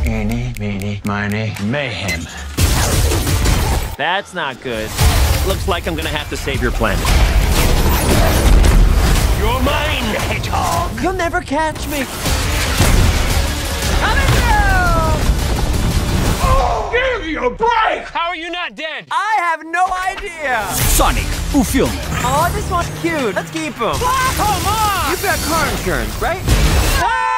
Eeny, meeny, miny, mayhem. That's not good. Looks like I'm gonna have to save your planet. You're mine, hedgehog! You'll never catch me. Coming down! Oh, give you a break! How are you not dead? I have no idea. Sonic, O Filme. Oh, this one's cute. Let's keep him. Come on! You've got car insurance, right? Ah!